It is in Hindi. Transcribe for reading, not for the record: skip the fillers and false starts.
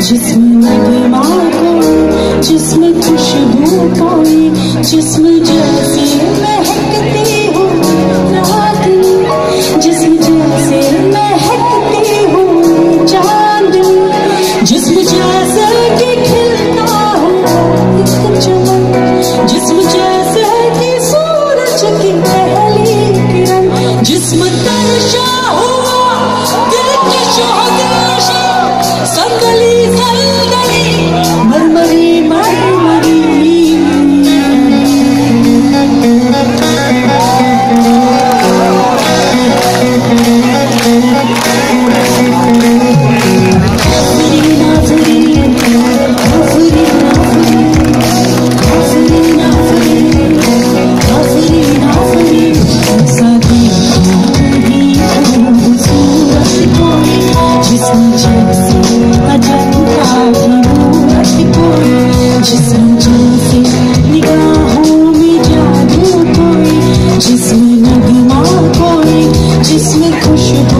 जिस्म नगमा कोई, जिस्म खुशबू कोई, जिस्म जैसे महकती हूँ रात, जिस्म जैसे महकती हूँ चांद, जिस्म जैसे कि खिलता हूँ एक चमन, जिस्म जैसे कि सूरज की पहली किरण, जिस्म तरशा हुआ दिलकश हो दिलकश, संदली संदली मरमरी मरमरी। जिस्म जैसे निगाहों में जादू कोई, जिस्म नगमा कोई, जिस्म खुशबू